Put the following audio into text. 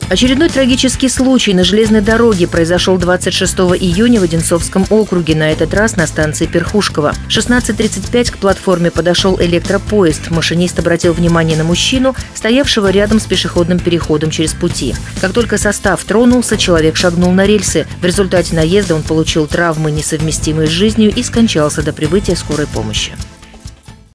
Очередной трагический случай на железной дороге произошел 26 июня в Одинцовском округе, на этот раз на станции Перхушково. В 16:35 к платформе подошел электропоезд. Машинист обратил внимание на мужчину, стоявшего рядом с пешеходным переходом через пути. Как только состав тронулся, человек шагнул на рельсы. В результате наезда он получил травмы, несовместимые с жизнью, и скончался до прибытия скорой помощи.